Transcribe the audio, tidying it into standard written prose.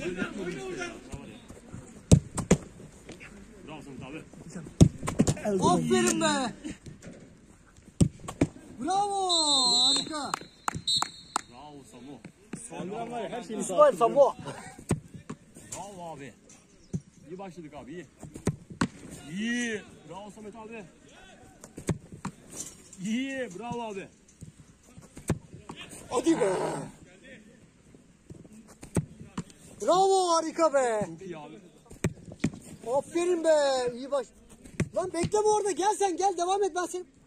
Aferin be. Bravo. Harika. Bravo Samu. Saldıran var ya her şeyini İsmail Samu. Bravo abi. İyi başladık abi iyi. İyi. Bravo Samet abi. İyi. Bravo abi. Hadi be. Bravo harika be. Çok iyi abi. Aferin be. İyi baş. Lan bekleme orada. Gel sen gel. Devam et ben seni.